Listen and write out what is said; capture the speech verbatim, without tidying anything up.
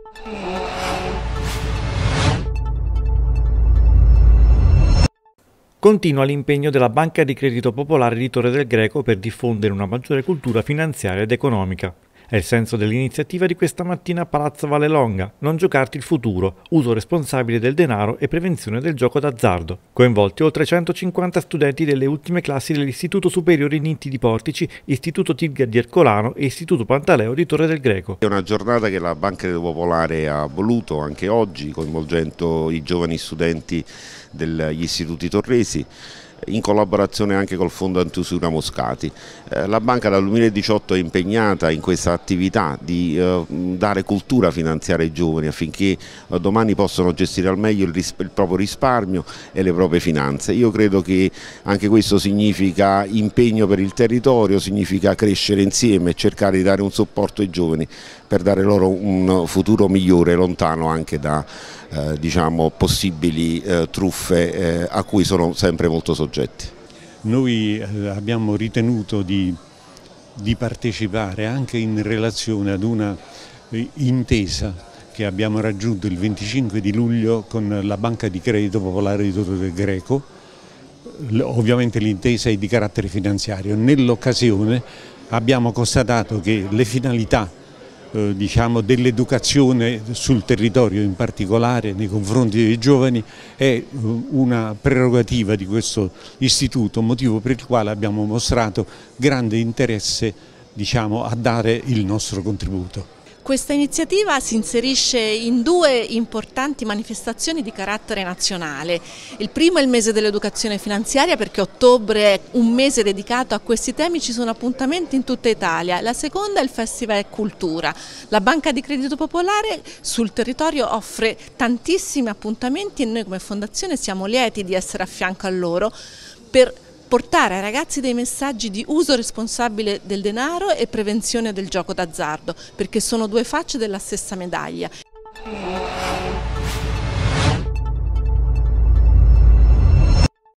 Continua l'impegno della Banca di Credito Popolare di Torre del Greco per diffondere una maggiore cultura finanziaria ed economica. È il senso dell'iniziativa di questa mattina a Palazzo Vallelonga, non giocarti il futuro, uso responsabile del denaro e prevenzione del gioco d'azzardo. Coinvolti oltre centocinquanta studenti delle ultime classi dell'Istituto Superiore Nitti di Portici, Istituto Tiglia di Ercolano e Istituto Pantaleo di Torre del Greco. È una giornata che la Banca Credito Popolare ha voluto anche oggi, coinvolgendo i giovani studenti degli istituti torresi, in collaborazione anche col Fondo Antiusura Moscati. Eh, la banca dal duemiladiciotto è impegnata in questa attività di eh, dare cultura finanziaria ai giovani affinché eh, domani possano gestire al meglio il, il proprio risparmio e le proprie finanze. Io credo che anche questo significa impegno per il territorio, significa crescere insieme e cercare di dare un supporto ai giovani per dare loro un futuro migliore, lontano anche da Eh, diciamo, possibili eh, truffe eh, a cui sono sempre molto soggetti. Noi eh, abbiamo ritenuto di, di partecipare anche in relazione ad una eh, intesa che abbiamo raggiunto il venticinque di luglio con la Banca di Credito Popolare di Torre del Greco. L- ovviamente l'intesa è di carattere finanziario. Nell'occasione abbiamo constatato che le finalità Eh, diciamo, dell'educazione sul territorio, in particolare nei confronti dei giovani, è una prerogativa di questo istituto, motivo per il quale abbiamo mostrato grande interesse, diciamo, a dare il nostro contributo. Questa iniziativa si inserisce in due importanti manifestazioni di carattere nazionale. Il primo è il mese dell'educazione finanziaria, perché ottobre è un mese dedicato a questi temi, ci sono appuntamenti in tutta Italia. La seconda è il Festival Cultura. La Banca di Credito Popolare sul territorio offre tantissimi appuntamenti e noi come fondazione siamo lieti di essere a fianco a loro per portare ai ragazzi dei messaggi di uso responsabile del denaro e prevenzione del gioco d'azzardo, perché sono due facce della stessa medaglia.